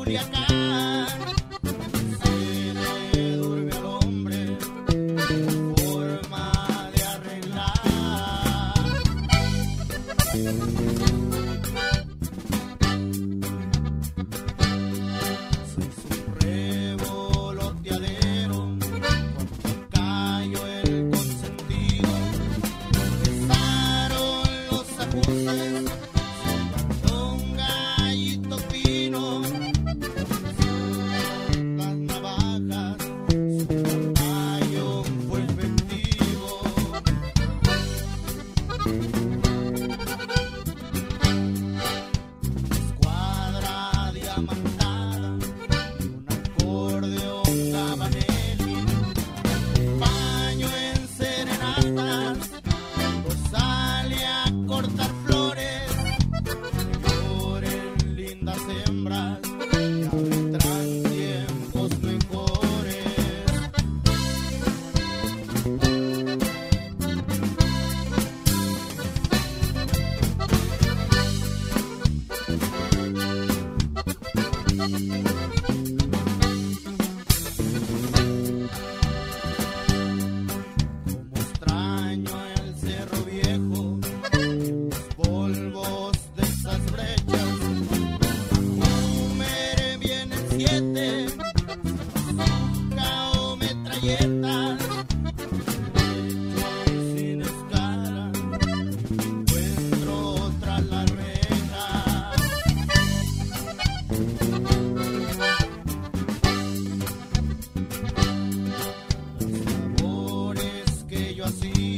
Culiacán. Se le duerme al hombre forma de arreglar. Soy su revoloteadero, cuando cayó el consentido, empezaron los ajustes, un gallito fino, las navajas, su batallón fue efectivo. Escuadra diamantada, un acordeón Gabanelli, baño en serenatas, sale a cortar flores, lloren lindas hembras, ya vendrán tiempos mejores. Como extraño el Cerro Viejo, los polvos de esas brechas. Número vienen 7, bazooka o metralletas. Derecho sin escala, encuentro tras la reja. Los labores que yo hacía